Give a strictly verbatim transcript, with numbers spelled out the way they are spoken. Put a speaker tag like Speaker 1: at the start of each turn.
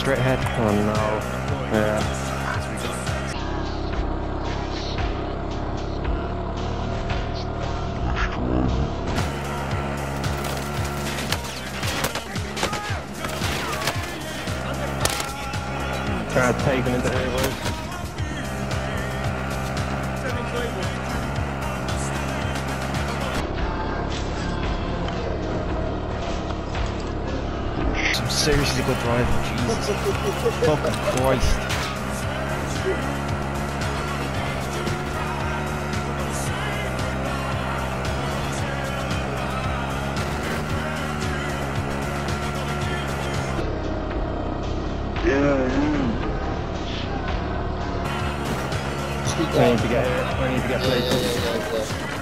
Speaker 1: straight ahead. Oh no. Yeah. Crowd taken into Halos. Some seriously good driving, Jesus. Fucking Christ. I need to get, I need to get places.